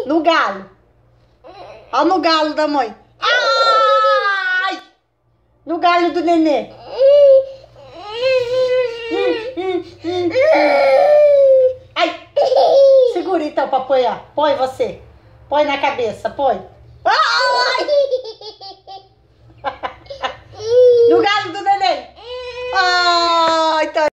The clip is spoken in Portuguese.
No galo. Ó no galo da mãe. Ai! No galho do nenê. Ai! Segura então pra apoiar. Põe você. Põe na cabeça, põe.